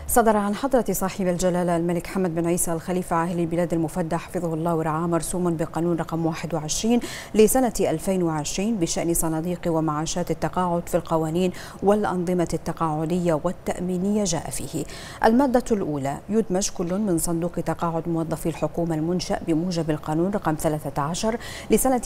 صدر عن حضرة صاحب الجلالة الملك حمد بن عيسى الخليفة عاهل البلاد المفدى حفظه الله ورعاه مرسوم بقانون رقم 21 لسنة 2020 بشأن صناديق ومعاشات التقاعد في القوانين والأنظمة التقاعدية والتأمينية. جاء فيه المادة الأولى: يدمج كل من صندوق تقاعد موظفي الحكومة المنشأ بموجب القانون رقم 13 لسنة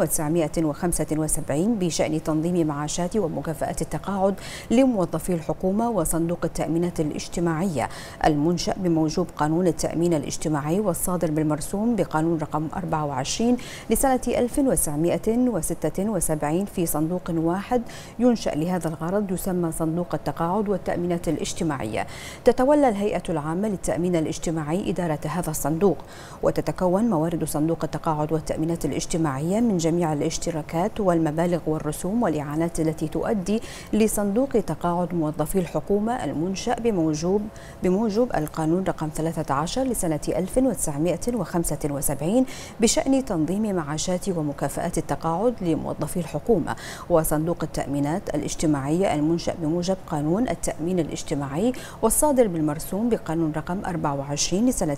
1975 بشأن تنظيم معاشات ومكافآت التقاعد لموظفي الحكومة وصندوق التأمينات الاجتماعية المنشأ بموجوب قانون التأمين الاجتماعي والصادر بالمرسوم بقانون رقم 24 لسنة 1976 في صندوق واحد ينشأ لهذا الغرض يسمى صندوق التقاعد والتأمينات الاجتماعية. تتولى الهيئة العامة للتأمين الاجتماعي إدارة هذا الصندوق، وتتكون موارد صندوق التقاعد والتأمينات الاجتماعية من جميع الاشتراكات والمبالغ والرسوم والإعانات التي تؤدي لصندوق تقاعد موظفي الحكومة المنشأ بموجب القانون رقم 13 لسنة 1975 بشأن تنظيم معاشات ومكافآت التقاعد لموظفي الحكومة، وصندوق التأمينات الاجتماعية المنشأ بموجب قانون التأمين الاجتماعي والصادر بالمرسوم بقانون رقم 24 لسنة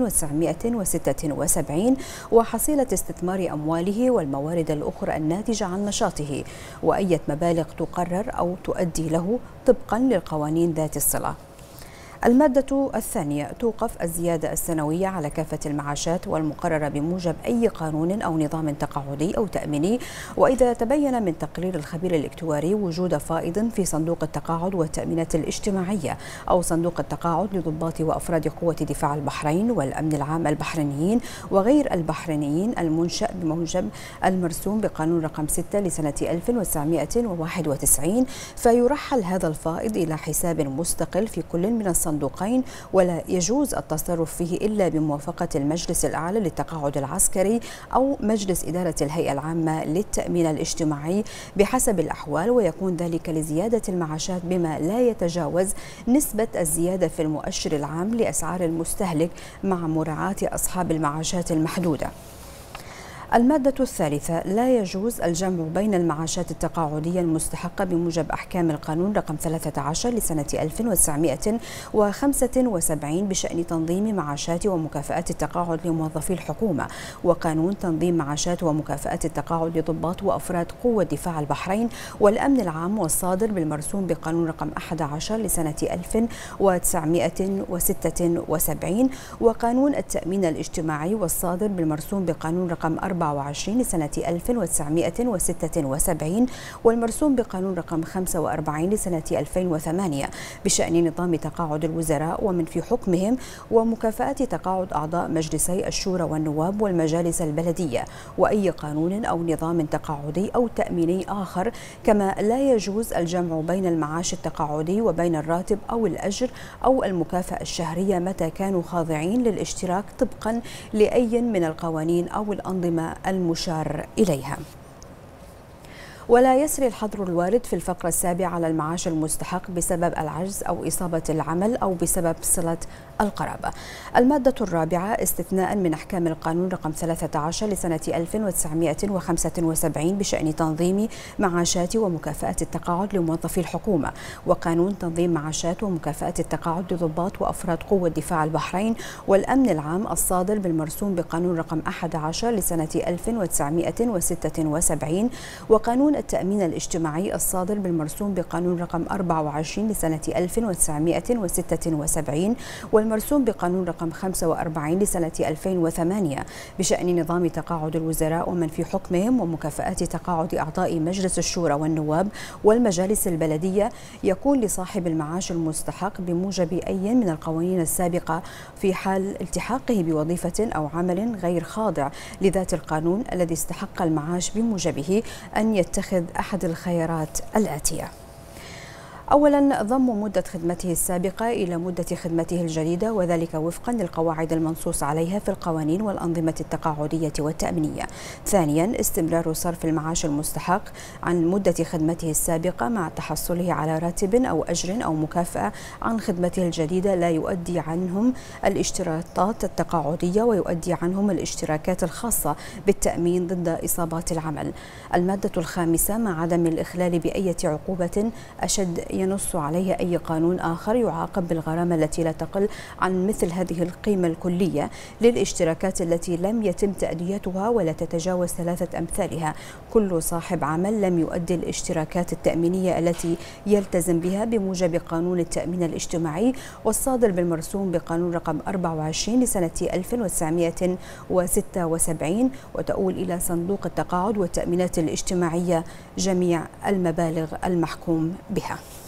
1976 وحصيلة استثمار أمواله والموارد الأخرى الناتجة عن نشاطه، وأية مبالغ تقرر أو تؤدي له طبقا للقوانين ذات الصلة. المادة الثانية: توقف الزيادة السنوية على كافة المعاشات والمقررة بموجب أي قانون أو نظام تقاعدي أو تأميني، وإذا تبين من تقرير الخبير الاكتواري وجود فائض في صندوق التقاعد والتأمينات الاجتماعية أو صندوق التقاعد لضباط وأفراد قوة دفاع البحرين والأمن العام البحرينيين وغير البحرينيين المنشأ بموجب المرسوم بقانون رقم 6 لسنة 1991، فيرحل هذا الفائض إلى حساب مستقل في كل من الصندوقين، ولا يجوز التصرف فيه إلا بموافقة المجلس الأعلى للتقاعد العسكري أو مجلس إدارة الهيئة العامة للتأمين الاجتماعي بحسب الأحوال، ويكون ذلك لزيادة المعاشات بما لا يتجاوز نسبة الزيادة في المؤشر العام لأسعار المستهلك مع مراعاة أصحاب المعاشات المحدودة. المادة الثالثة: لا يجوز الجمع بين المعاشات التقاعدية المستحقة بموجب أحكام القانون رقم 13 لسنة 1975 بشأن تنظيم معاشات ومكافآت التقاعد لموظفي الحكومة، وقانون تنظيم معاشات ومكافآت التقاعد لضباط وأفراد قوة دفاع البحرين والأمن العام والصادر بالمرسوم بقانون رقم 11 لسنة 1976، وقانون التأمين الاجتماعي والصادر بالمرسوم بقانون رقم 24 لسنة 1976 والمرسوم بقانون رقم 45 لسنة 2008 بشأن نظام تقاعد الوزراء ومن في حكمهم ومكافآت تقاعد أعضاء مجلسي الشورى والنواب والمجالس البلدية، وأي قانون أو نظام تقاعدي أو تأميني آخر، كما لا يجوز الجمع بين المعاش التقاعدي وبين الراتب أو الأجر أو المكافأة الشهرية متى كانوا خاضعين للاشتراك طبقا لأي من القوانين أو الأنظمة المشار إليها. ولا يسري الحظر الوارد في الفقرة السابعة على المعاش المستحق بسبب العجز أو إصابة العمل أو بسبب صلة القرابة. المادة الرابعة: استثناء من أحكام القانون رقم 13 لسنة 1975 بشأن تنظيم معاشات ومكافآت التقاعد لموظفي الحكومة، وقانون تنظيم معاشات ومكافآت التقاعد لضباط وأفراد قوة دفاع البحرين والأمن العام الصادر بالمرسوم بقانون رقم 11 لسنة 1976، وقانون التأمين الاجتماعي الصادر بالمرسوم بقانون رقم 24 لسنة 1976 والمرسوم بقانون رقم 45 لسنة 2008 بشأن نظام تقاعد الوزراء ومن في حكمهم ومكافآت تقاعد أعضاء مجلس الشورى والنواب والمجالس البلدية، يكون لصاحب المعاش المستحق بموجب أي من القوانين السابقة في حال التحاقه بوظيفة أو عمل غير خاضع لذات القانون الذي استحق المعاش بموجبه أن يتخذ أحد الخيارات الآتية: أولا، ضم مدة خدمته السابقة إلى مدة خدمته الجديدة، وذلك وفقا للقواعد المنصوص عليها في القوانين والأنظمة التقاعدية والتأمينية. ثانيا، استمرار صرف المعاش المستحق عن مدة خدمته السابقة مع تحصله على راتب أو أجر أو مكافأة عن خدمته الجديدة لا يؤدي عنهم الاشتراطات التقاعدية ويؤدي عنهم الاشتراكات الخاصة بالتأمين ضد إصابات العمل. المادة الخامسة: مع عدم الإخلال بأية عقوبة أشد ينص عليها أي قانون آخر يعاقب بالغرامة التي لا تقل عن مثل هذه القيمة الكلية للاشتراكات التي لم يتم تأديتها ولا تتجاوز 3 أمثالها. كل صاحب عمل لم يؤدي الاشتراكات التأمينية التي يلتزم بها بموجب قانون التأمين الاجتماعي والصادر بالمرسوم بقانون رقم 24 لسنة 1976، وتؤول إلى صندوق التقاعد والتأمينات الاجتماعية جميع المبالغ المحكوم بها.